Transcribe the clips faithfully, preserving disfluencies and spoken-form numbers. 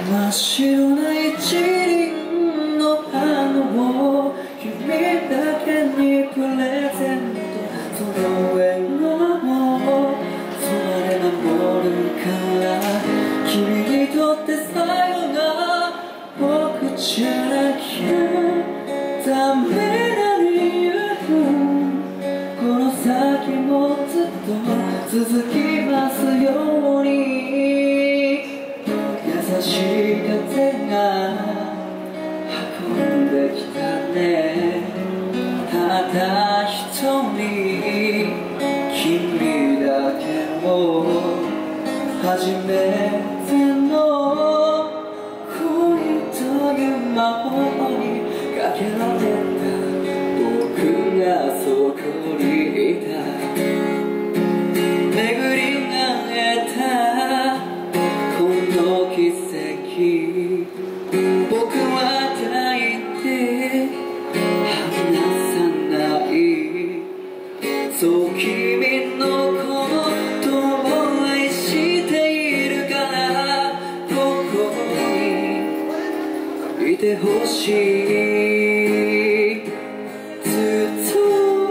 真っ白な一輪の花を君だけにプレゼント。その笑顔をそばで守るから君にとって最後が僕じゃなきゃダメな理由。この先もずっと続きますように。優しい風が運んできたね。ただ一人君だけを初めての恋という魔法にかけられた僕がそこにいた。巡り会えたこの奇跡、僕は抱いて離さない。そう君のことを愛しているからここにいてほしい。ずっと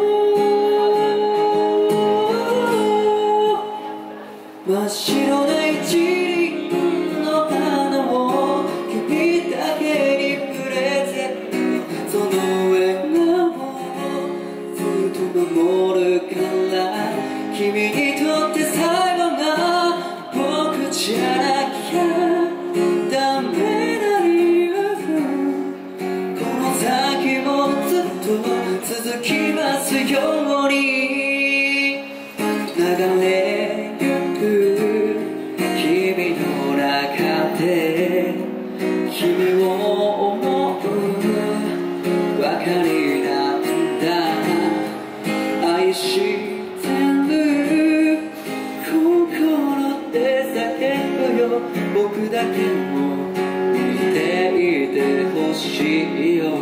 真っ白な一輪の花を君だけにプレゼント。その笑顔をずっと守るから君にとって最後が僕じゃなきゃダメな理由。この先もずっと続きますように。流れゆく君の中で君を思うばかりなんだ。愛してる心で叫ぶよ。僕だけを見ていてほしいよ。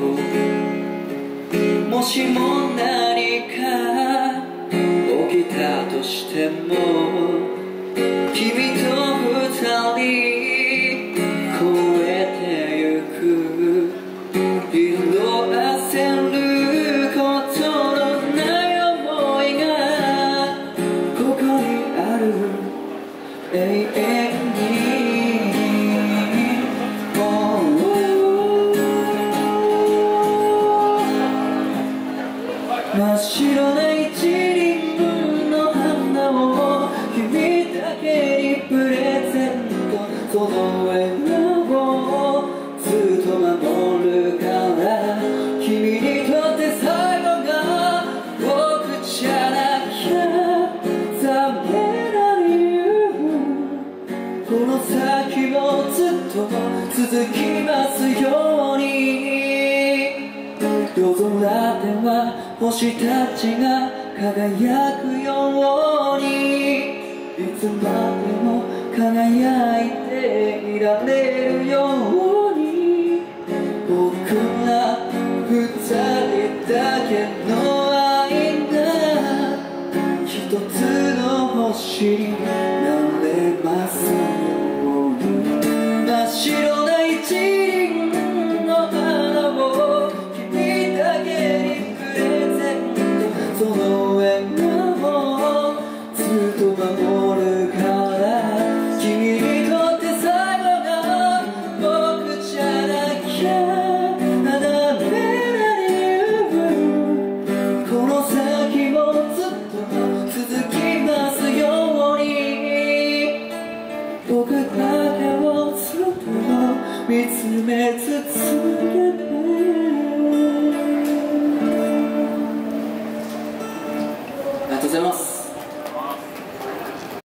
もしも何か起きたとしても君と二人越えてゆく。色あせることのない想いがここにある永遠に。真っ白な一輪の花を君だけにプレゼント。その笑顔をずっと守るから君にとって最後が僕じゃなきゃダメな理由。この先もずっと続きますように。夜空では星たちが輝くようにいつまでも輝いていられるように。僕ら二人だけの愛が一つの星になれますように。真っ白な一輪の花を君だけにプレゼント。その笑顔をずっと守るから